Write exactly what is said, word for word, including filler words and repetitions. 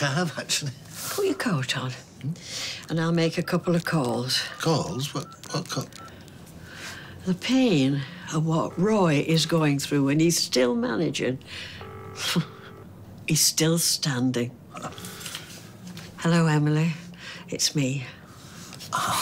I have, actually. Put your coat on, hmm? and I'll make a couple of calls. Calls? What, what call? The pain of what Roy is going through, and he's still managing. He's still standing. Hello, Emily. It's me. Oh.